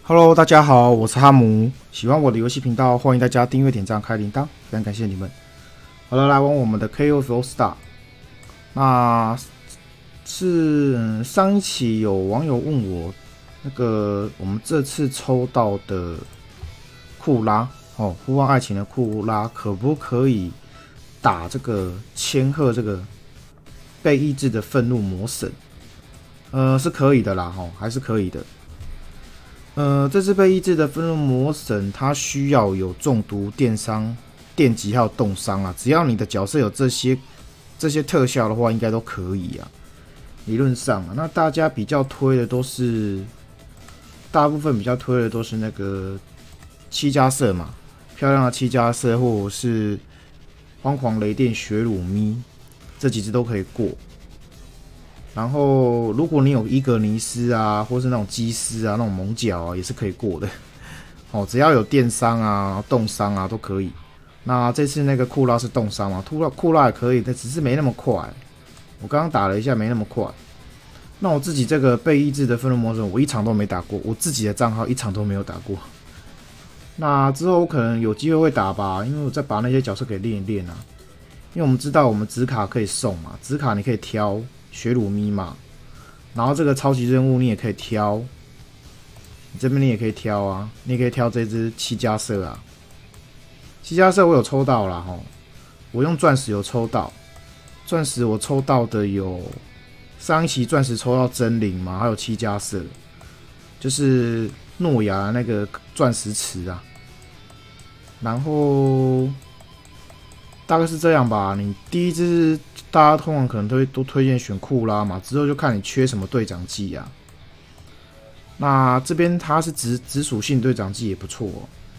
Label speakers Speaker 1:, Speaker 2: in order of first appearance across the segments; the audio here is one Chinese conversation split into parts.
Speaker 1: Hello，大家好，我是哈姆。喜欢我的游戏频道，欢迎大家订阅、点赞、开铃铛，非常感谢你们。好了，来玩我们的 KOF Star。那是上一期有网友问我，我们这次抽到的库拉哦，呼唤爱情的库拉，可不可以打这个千鹤这个被抑制的愤怒魔神？是可以的啦，还是可以的。这次被抑制的愤怒魔神，它需要有中毒、电伤、电击还有冻伤啊。只要你的角色有这些特效的话，应该都可以啊。理论上啊，那大家比较推的都是，大部分比较推的都是那个七加色嘛，漂亮的七加色，或者是荒狂雷电雪鲁咪，这几只都可以过。然后，如果你有伊格尼斯啊，或是那种基斯啊、那种猛角啊，也是可以过的。哦，只要有电伤啊、冻伤啊都可以。那这次那个库拉是冻伤嘛？库拉也可以，但只是没那么快。我刚刚打了一下，没那么快。那我自己这个被抑制的愤怒魔神，我一场都没打过，我自己的账号一场都没有打过。那之后我可能有机会会打吧，因为我再把那些角色给练一练啊。因为我们知道我们紫卡可以送嘛，紫卡你可以挑。雪鲁咪嘛，然后这个超级任务你也可以挑，你这边你也可以挑啊，你也可以挑这只七加色啊。七加色我有抽到啦吼，我用钻石有抽到，钻石我抽到的有上一期钻石抽到真灵嘛，还有七加色，就是诺亚那个钻石池啊，然后大概是这样吧。你第一支大家通常可能都推荐选库拉嘛，之后就看你缺什么对讲技啊。那这边它是直属性对讲技也不错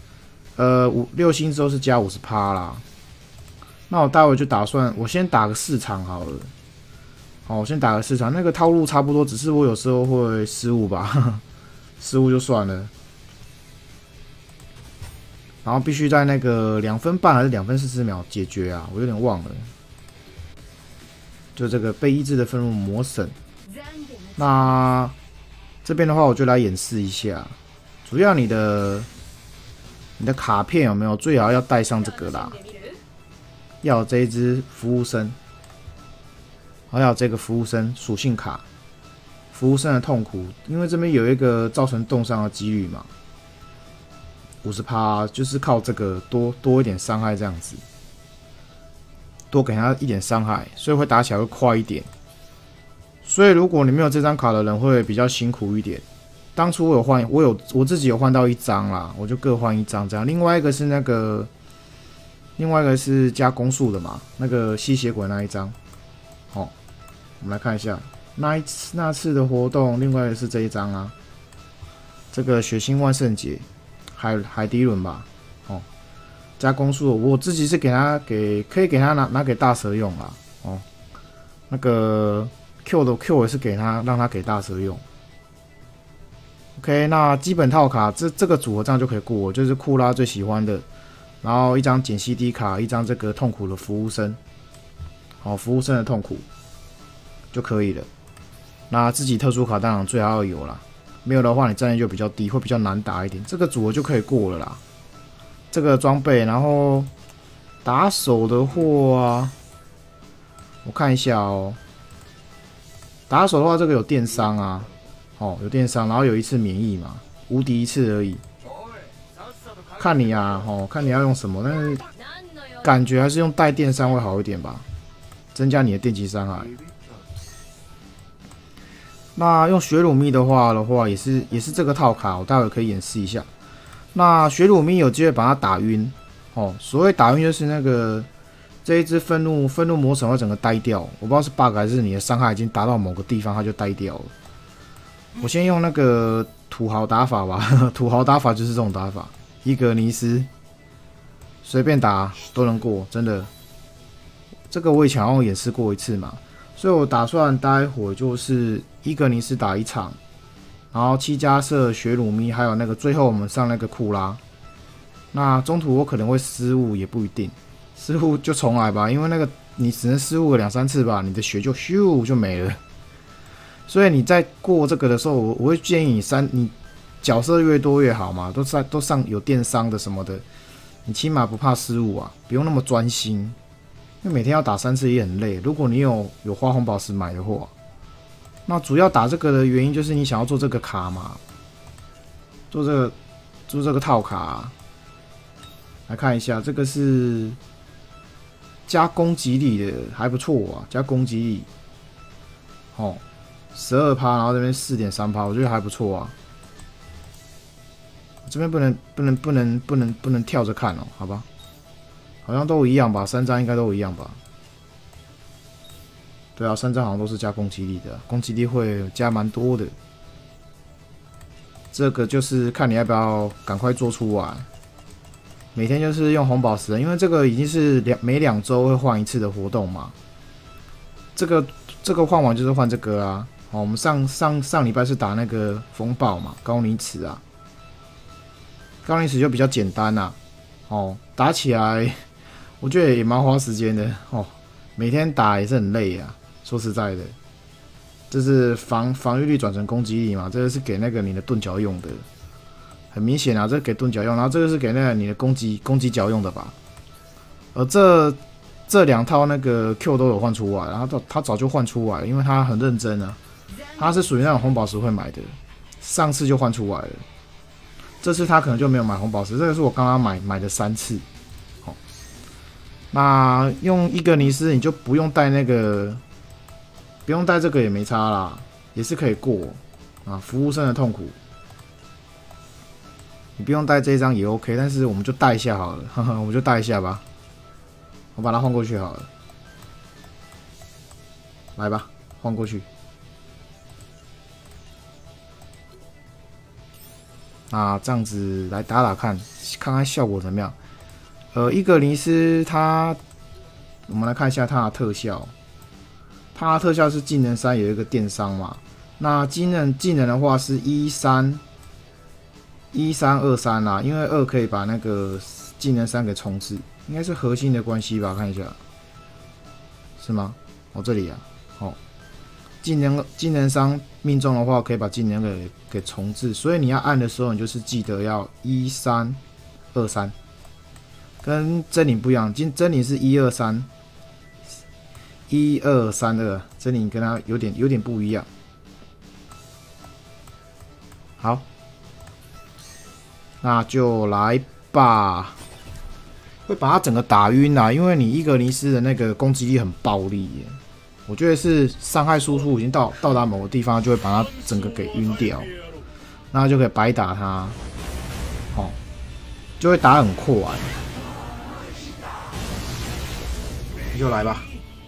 Speaker 1: 6星之后是加50%啦。那我待会就打算我先打个4场好了。好，我先打个4场，那个套路差不多，只是我有时候会失误吧，失误就算了。然后必须在那个2分半还是2分40秒解决啊，我有点忘了。就这个被抑制的愤怒魔神，那这边的话我就来演示一下，主要你的卡片有没有最好要带上这个啦，要有这一只服务生，还有这个服务生属性卡，服务生的痛苦，因为这边有一个造成冻伤的几率嘛。50%就是靠这个多一点伤害这样子，多给他一点伤害，所以会打起来会快一点。所以如果你没有这张卡的人会比较辛苦一点。当初我自己有换到1张啦，我就各换1张这样。另外一个是加攻速的嘛，那个吸血鬼那一张。好，我们来看一下那次的活动，另外一个是这一张啊，这个血腥万圣节。海迪伦吧，哦，加攻速，我自己是可以给他拿给大蛇用啦，哦，那个 Q 的 Q 也是让他给大蛇用。OK， 那基本套卡这个组合这样就可以过，就是库拉最喜欢的，然后1张减 CD 卡，1张这个痛苦的服务生，好，服务生的痛苦就可以了。那自己特殊卡当然最好要有啦。没有的话，你战力就比较低，会比较难打一点。这个组合就可以过了啦。这个装备，然后打手的话，我看一下哦。打手的话，这个有电伤啊，哦，有电伤，然后有1次免疫嘛，无敌1次而已。看你啊，哦，看你要用什么，但是感觉还是用带电伤会好一点吧，增加你的电击伤害。那用雪鲁咪的话也是这个套卡，我待会可以演示一下。那雪鲁咪有机会把它打晕哦，所谓打晕就是那个这一只愤怒魔神会整个呆掉，我不知道是 bug 还是你的伤害已经达到某个地方它就呆掉了。我先用那个土豪打法吧，土豪打法就是这种打法，伊格尼斯随便打都能过，真的。这个我以前好像演示过1次嘛。所以我打算待会就是伊格尼斯打1场，然后七加色、雪鲁咪，还有那个最后我们上那个库拉。那中途我可能会失误，也不一定，失误就重来吧，因为那个你只能失误个2、3次吧，你的血就咻就没了。所以你在过这个的时候，我会建议你角色越多越好嘛，都上有电商的什么的，你起码不怕失误啊，不用那么专心，因为每天要打3次也很累。如果你有花红宝石买的话，那主要打这个的原因就是你想要做这个卡嘛，做这个套卡啊。来看一下，这个是加攻击力的，还不错啊，加攻击力，哦，12%，然后这边4.3%，我觉得还不错啊。这边不能跳着看哦，好吧？好像都一样吧，3张应该都一样吧？对啊，3张好像都是加攻击力的，攻击力会加蛮多的。这个就是看你要不要赶快做出来。每天就是用红宝石，因为这个已经是每2周会换一次的活动嘛。这个换完就是换这个啊。哦，我们上礼拜是打那个风暴嘛，高尼茨啊。高尼茨就比较简单啦。哦，打起来我觉得也蛮花时间的哦。每天打也是很累啊，说实在的。这是防御力转成攻击力嘛，这个是给那个你的盾脚用的。很明显啊，这个给盾脚用，然后这个是给那个你的攻击脚用的吧？这2套那个 Q 都有换出来，然后他早就换出来了，因为他很认真啊，他是属于那种红宝石会买的，上次就换出来了，这次他可能就没有买红宝石，这个是我刚刚买的3次。好，那用伊格尼斯你就不用带那个，不用带这个也没差啦，也是可以过啊，服务生的痛苦。你不用带这一张也 OK， 但是我们就带一下好了，呵呵，我们就带一下吧。我把它换过去好了，来吧，换过去。那这样子来打看，看看效果怎么样。伊格尼斯我们来看一下它的特效。它的特效是技能3有一个电伤嘛，那技能的话是1323啦，因为2可以把那个技能3给重置，应该是核心的关系吧？看一下，是吗？哦，这里啊，哦，技能3命中的话，可以把技能给重置，所以你要按的时候，你就是记得要1323，跟真灵不一样，真灵是1232，真灵跟它有点不一样。好。那就来吧，会把它整个打晕啦，因为你伊格尼斯的那个攻击力很暴力耶，我觉得是伤害输出已经到达某个地方，就会把它整个给晕掉，那就可以白打它，哦，就会打很快，你就来吧。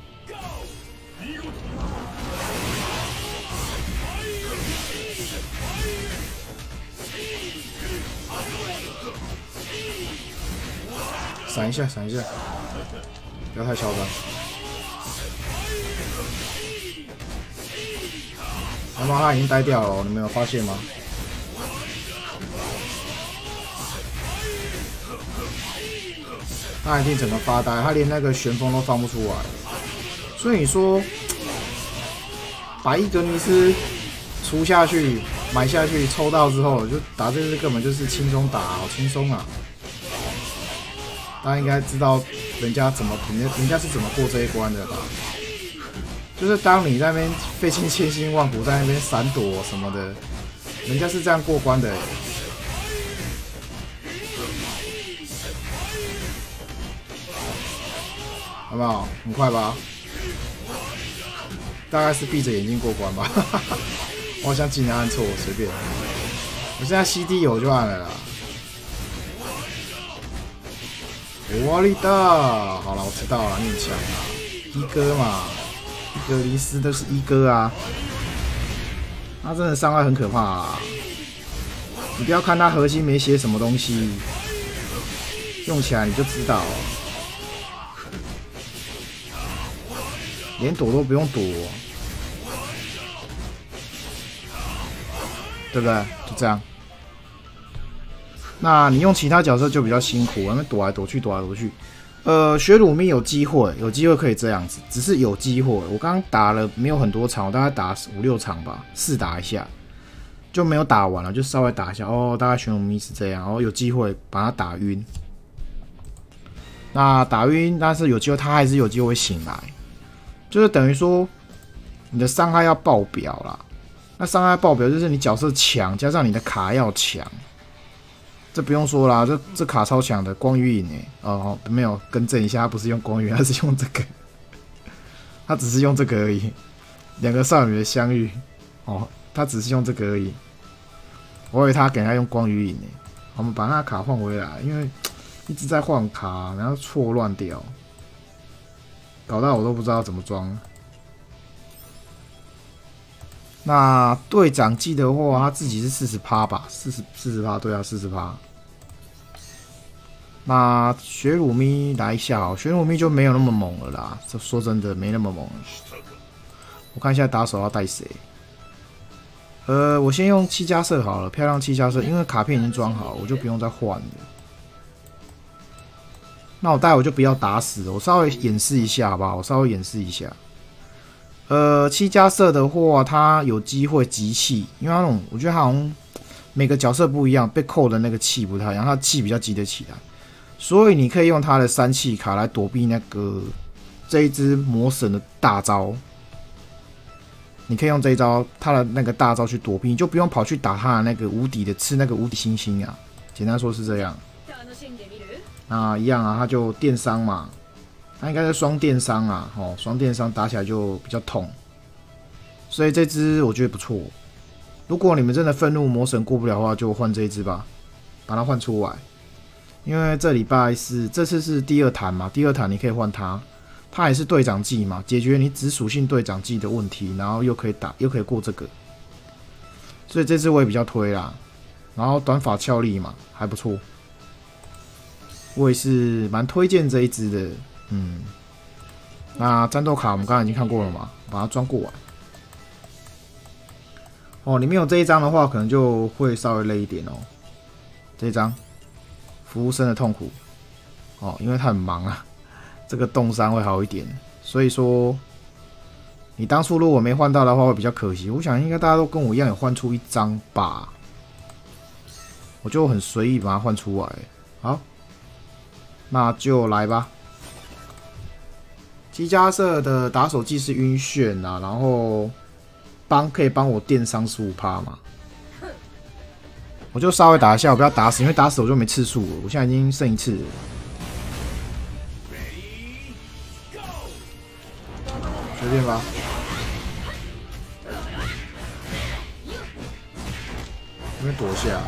Speaker 1: 闪一下，不要太嚣张。蓝猫他已经呆掉了，你们有发现吗？他一定整个发呆，他连那个旋风都放不出来。所以你说，把伊格尼斯出下去、买下去、抽到之后，就打这个根本就是轻松打，好轻松啊！大家应该知道人家是怎么过这一关的吧？就是当你在那边费尽千辛万苦在那边闪躲什么的，人家是这样过关的。好不好？很快吧？大概是闭着眼睛过关吧。我好像技能按错，随便。我现在 CD 有就按了啦。哇哩的，好了，我知道了，你很强啊，一哥嘛，伊格尼斯都是一哥啊，他真的伤害很可怕啊！你不要看他核心没写什么东西，用起来你就知道，连躲都不用躲，对不对？就这样。那你用其他角色就比较辛苦，那边躲来躲去。雪鲁咪有机会可以这样子，只是有机会。我刚刚打了没有很多场，我大概打5、6场吧，试打一下， 就没有打完了，就稍微打一下哦。大概玄武咪是这样，然后有机会把他打晕。那打晕，但是有机会他还是有机会醒来，就是等于说你的伤害要爆表啦。那伤害爆表就是你角色强，加上你的卡要强。这不用说啦，这卡超强的光与影哦，没有更正一下，他不是用光与，他是用这个，他只是用这个而已。两个少女的相遇，哦，他只是用这个而已。我以为他给他用光与影呢。我们把那卡换回来，因为一直在换卡，然后错乱掉，搞到我都不知道怎么装。那队长季的话，他自己是40%吧，40%，对啊，40%。那雪鲁咪来一下哦，雪鲁咪就没有那么猛了啦。这说真的没那么猛了。我看一下打手要带谁。我先用7加色好了，漂亮7加色，因为卡片已经装好，我就不用再换了。那我待会就不要打死了，我稍微演示一下好不好？我稍微演示一下。7加色的话，它有机会集气，因为它那种我觉得它好像每个角色不一样，被扣的那个气不太一样，它的气比较集得起来，所以你可以用它的3气卡来躲避这一只魔神的大招。你可以用这一招，他的那个大招去躲避，你就不用跑去打他的那个无敌的，吃那个无敌星星啊。简单说是这样。那一样啊，他就电伤嘛，他应该是双电伤啊，哦，双电伤打起来就比较痛。所以这只我觉得不错。如果你们真的愤怒魔神过不了的话，就换这一只吧，把它换出来。因为这次是第2弹嘛，第2弹你可以换它。它也是队长技嘛，解决你只属性队长技的问题，然后又可以过这个，所以这支我也比较推啦。然后短发俏丽嘛，还不错，我也是蛮推荐这一支的。那战斗卡我们刚才已经看过了嘛，把它装过来。哦，里面有这一张的话，可能就会稍微累一点哦。这一张服务生的痛苦哦，因为他很忙啊。这个冻伤会好一点，所以说你当初如果没换到的话会比较可惜。我想应该大家都跟我一样有换出1张吧，我就很随意把它换出来。好，那就来吧。7加色的打手技是晕眩啊，然后可以帮我电伤15%嘛。我就稍微打一下，我不要打死，因为打死我就没次数了。我现在已经剩1次了。随便吧，这边躲下，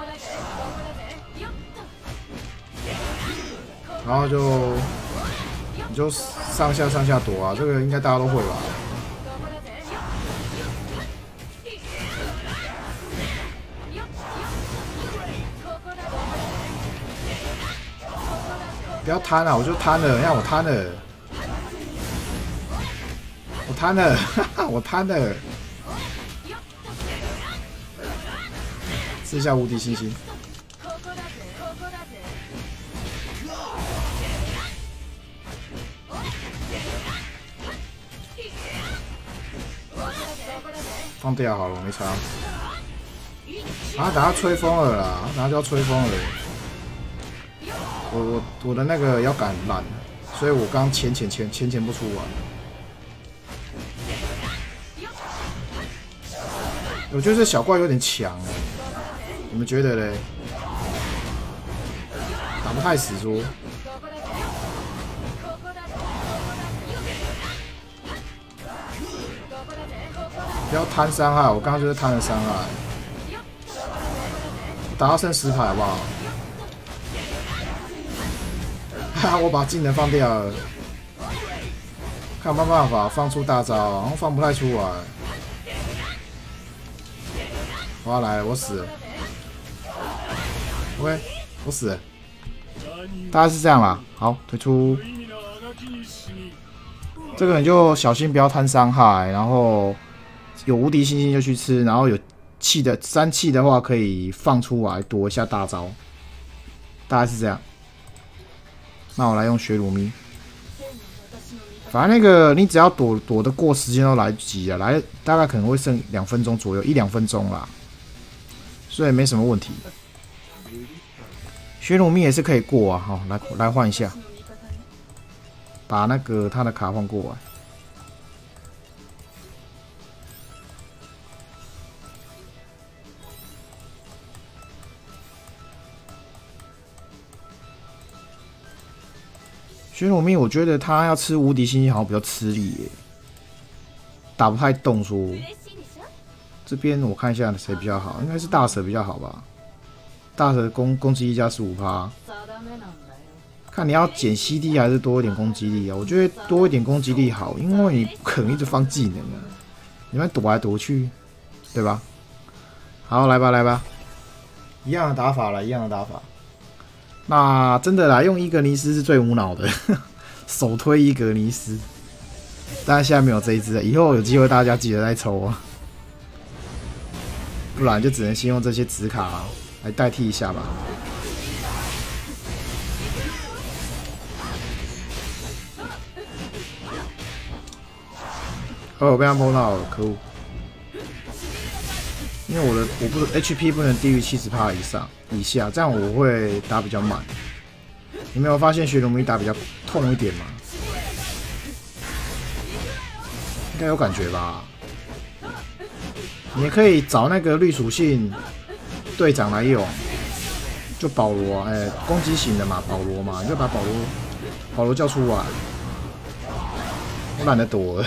Speaker 1: 然后你就上下躲啊，这个应该大家都会吧？不要贪啊！我就贪了，你看我贪了。我贪了，哈哈，我贪了，吃一下无敌星星。放掉好了，我没差。啊，等下吹风了啦，等下就要吹风了。我的那个腰杆烂，所以我刚潜不出来。我觉得这小怪有点强哎，你们觉得嘞？打不太死说。不要贪伤害，我刚刚就是贪了伤害。打到剩10%好不好？哈哈，我把技能放掉了，看有没有办法放出大招，然后放不太出来。我要来了，我死了。OK， 我死了。大概是这样啦。好，退出。这个你就小心不要贪伤害，然后有无敌星星就去吃，然后有气的3气的话可以放出来躲一下大招，大概是这样。那我来用雪鲁咪。反正那个你只要躲得过时间都来得及啊，大概可能会剩2分钟左右，1-2分钟啦。 所以没什么问题。雪鲁咪也是可以过啊，好，来换一下，把那个他的卡换过来。雪鲁咪，我觉得他要吃无敌星星好像比较吃力耶，打不太动说。这边我看一下谁比较好，应该是大蛇比较好吧。大蛇攻击力加15%，看你要减 CD 还是多一点攻击力啊？我觉得多一点攻击力好，因为你不可能一直放技能啊，你们躲来躲去，对吧？好，来吧，一样的打法了，一样的打法。那真的啦，用伊格尼斯是最无脑的，首推伊格尼斯。但是现在没有这一只，以后有机会大家记得再抽啊，不然就只能先用这些紫卡来代替一下吧。我被他碰到了，可恶！因为我不 HP 不能低于70%以下，这样我会打比较慢。你没有发现雪鲁咪打比较痛一点吗？应该有感觉吧？你也可以找那个绿属性队长来用，就保罗，攻击型的嘛，保罗嘛，你就把保罗叫出来。我懒得躲了。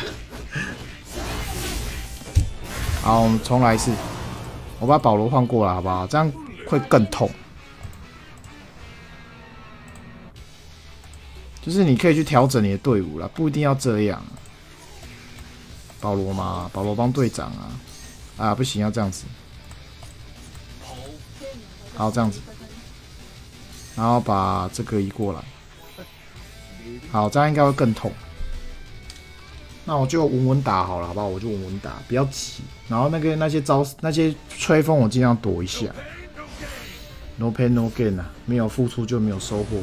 Speaker 1: 好，我们重来一次。我把保罗换过来，好不好？这样会更痛。就是你可以去调整你的队伍啦，不一定要这样。保罗嘛，保罗帮队长啊。啊，不行，要这样子。好，这样子。然后把这个移过来。好，这样应该会更痛。那我就稳稳打好了，好不好？我就稳稳打，不要急。然后那些吹风，我尽量躲一下。No pain no gain 啊，没有付出就没有收获。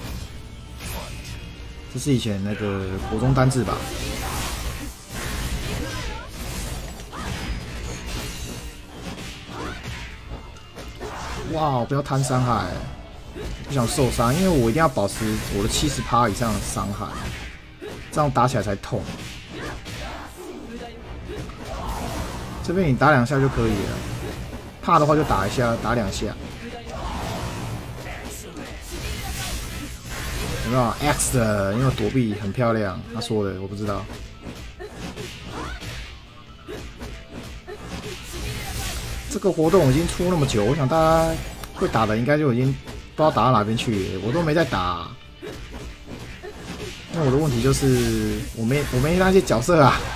Speaker 1: 这是以前那个国中单字吧？哇，不要贪伤害，不想受伤，因为我一定要保持我的70%以上的伤害，这样打起来才痛。这边你打2下就可以了，怕的话就打一下，打2下。有没有 X 的？因为躲避很漂亮，他说的我不知道。这个活动已经出那么久，我想大家会打的应该就已经不知道打到哪边去了，我都没在打。那我的问题就是我没那些角色啊。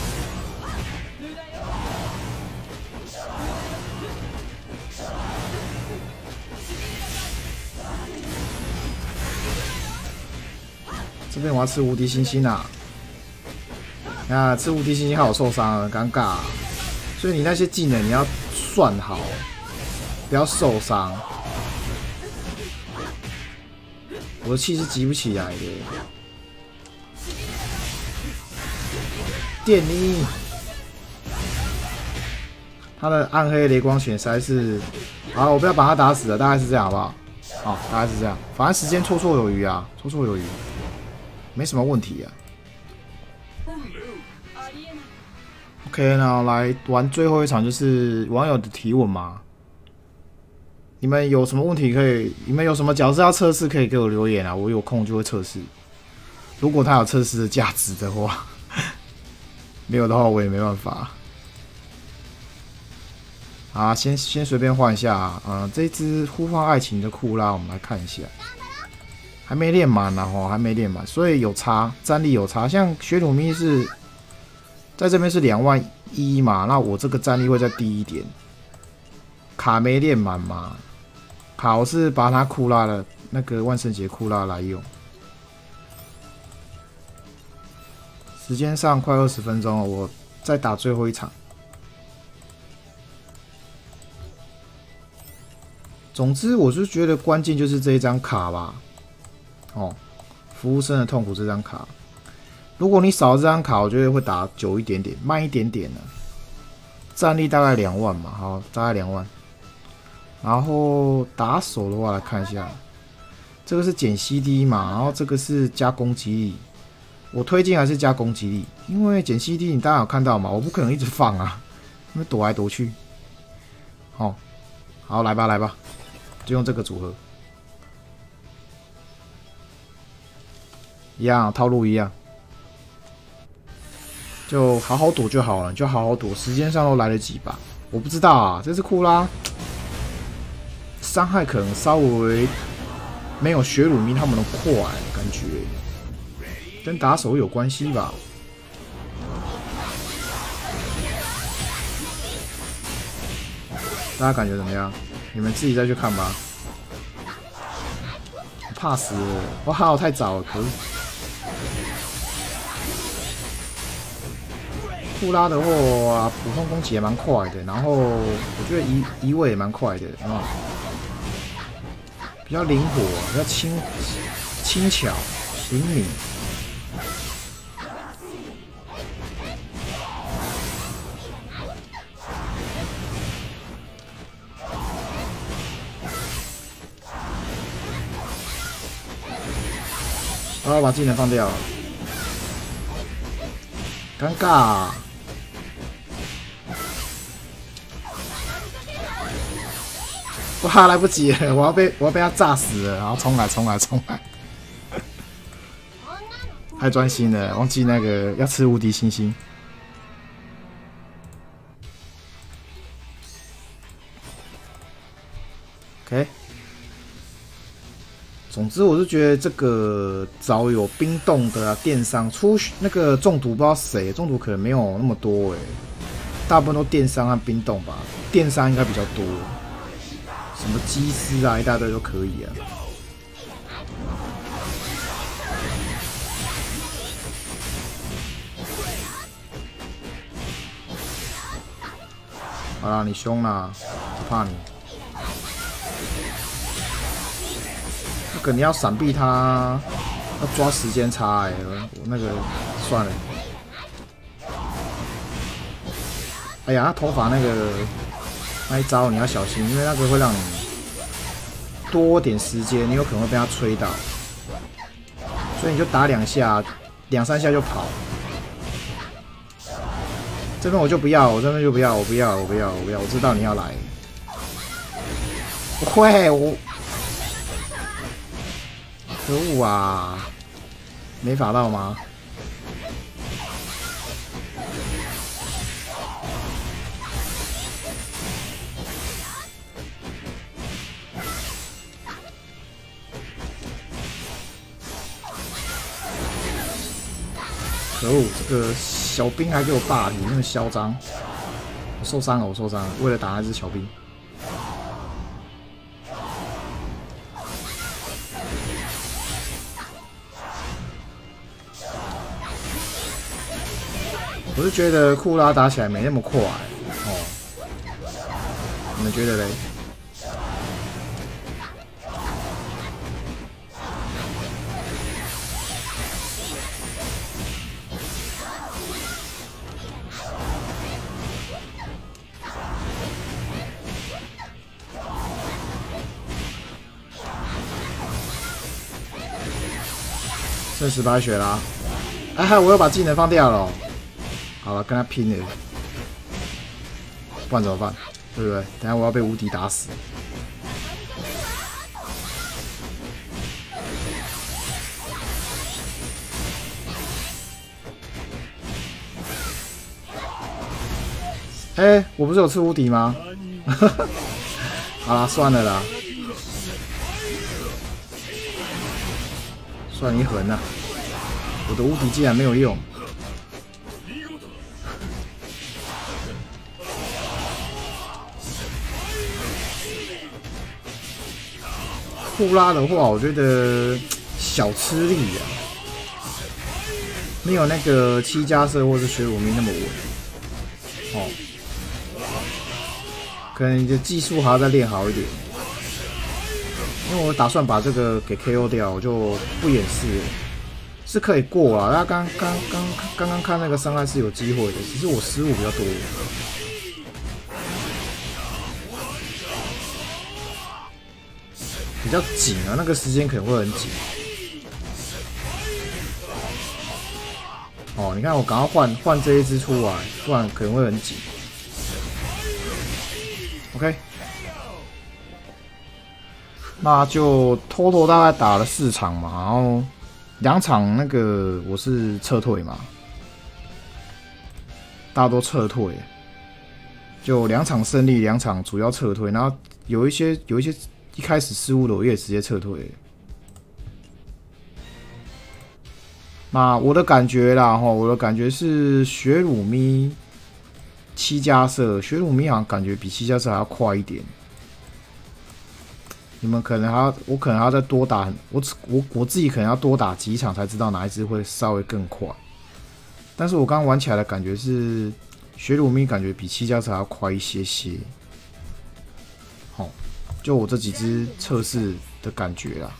Speaker 1: 这边我要吃无敌星星啊！啊，吃无敌星星害我受伤了，尴尬。所以你那些技能你要算好，不要受伤。我的气是急不起来的。电你！他的暗黑雷光拳实在是……好，我不要把他打死了，大概是这样，好不好？好，大概是这样。反正时间绰绰有余啊，绰绰有余。没什么问题啊。OK， 那来玩最后一场，就是网友的提问嘛。你们有什么问题可以？你们有什么角色要测试，可以给我留言啊，我有空就会测试。如果它有测试的价值的话，没有的话我也没办法。啊，先随便换一下，这只呼唤爱情的库拉，我们来看一下。还没练满呢，还没练满，所以有差，战力有差。像雪鲁咪是在这边是21000嘛，那我这个战力会再低一点。卡没练满嘛，卡我是把它库拉的那个万圣节库拉来用。时间上快20分钟了，我再打最后一场。总之，我是觉得关键就是这一张卡吧。服务生的痛苦这张卡，如果你少了这张卡，我觉得会打久一点点，慢一点点呢。战力大概2万嘛，好，大概2万。 然后打手的话来看一下，这个是减 CD 嘛，然后这个是加攻击力。我推荐还是加攻击力，因为减 CD 你大家有看到嘛，我不可能一直放啊，因为躲来躲去。哦，好，来吧来吧，就用这个组合，一样套路一样。 就好好躲就好了，就好好躲，时间上都来得及吧？我不知道啊，这次库拉伤害可能稍微没有雪鲁咪他们的快，感觉跟打手有关系吧？大家感觉怎么样？你们自己再去看吧。怕死了！哇，我太早了，可恶！ 库拉的话，普通攻击也蛮快的，然后我觉得移位也蛮快的，啊，比较灵活，比较轻巧、灵敏。我把技能放掉了，尴尬。 哇，来不及了！我要被他炸死了！然后重来，太专心了，忘记那个要吃无敌星星。OK， 总之我是觉得这个找有冰冻的啊，电伤出那个中毒不知道谁，中毒可能没有那么多大部分都电伤和冰冻吧，电伤应该比较多。 什么机师啊，一大堆都可以啊。好啦，你凶啦，不怕你。那个你要闪避他，要抓时间差我那个算了。哎呀，他头发那一招你要小心，因为那个会让你多点时间，你有可能会被他吹到，所以你就打2下、2、3下就跑。这边我就不要，我这边就不要，我不要，我知道你要来。不会，可恶啊！没法到吗？ 可恶，这个小兵还给我霸体，那么嚣张！我受伤了，为了打那只小兵。我是觉得库拉打起来没那么快哦，你们觉得嘞？ 剩18血啦！哎嗨，我又把技能放掉了。好了，跟他拼了，不然怎么办？对不对？等下我要被无敌打死。哎，我不是有吃无敌吗？好啦，算了啦。 算你狠啊！我的无敌竟然没有用。库拉的话，我觉得小吃力啊，没有那个7加色或是雪鲁咪那么稳。哦，可能你的技术还要再练好一点。 因为我打算把这个给 KO 掉，我就不掩饰了，是可以过啊。他刚刚看那个伤害是有机会的，只是我失误比较多。 比较紧啊，那个时间可能会很紧。哦，你看我赶快换这一只出来，不然可能会很紧。OK， 那就total大概打了4场嘛，然后2场那个我是撤退嘛，大家都撤退，就2场胜利，2场主要撤退，然后有一些一开始失误的我也直接撤退了。那我的感觉啦，我的感觉是雪鲁咪7加色，雪鲁咪好像感觉比7加色还要快一点。你们可能还要，我可能还要再多打，我自己可能要多打几场才知道哪一只会稍微更快。但是我刚刚玩起来的感觉是雪鲁咪感觉比7加色还要快一些些。好，就我这几只测试的感觉啦。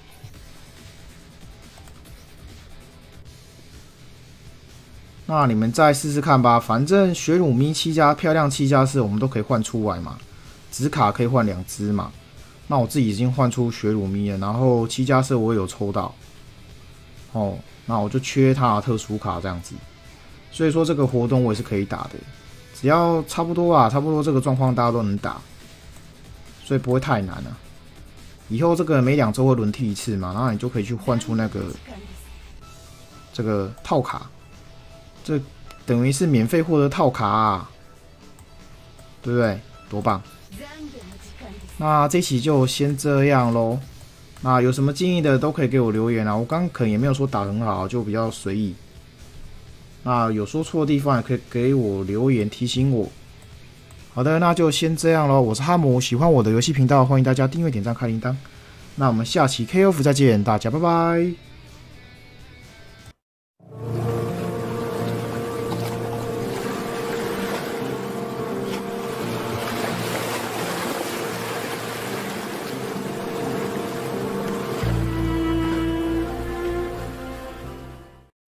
Speaker 1: 那你们再试试看吧，反正雪鲁咪漂亮7加4我们都可以换出来嘛，紫卡可以换2只嘛。那我自己已经换出雪鲁咪了，然后7加4我也有抽到，哦，那我就缺它的特殊卡这样子，所以说这个活动我也是可以打的，只要差不多这个状况大家都能打，所以不会太难啊。以后这个每2周会轮替一次嘛，然后你就可以去换出那个这个套卡。这等于是免费获得套卡啊，对不对？多棒！那这期就先这样咯。那有什么建议的都可以给我留言啊。我刚可能也没有说打很好，就比较随意。那有说错的地方也可以给我留言提醒我。好的，那就先这样咯。我是哈姆，喜欢我的游戏频道，欢迎大家订阅、点赞、开铃铛。那我们下期 KOF 再见，大家拜拜。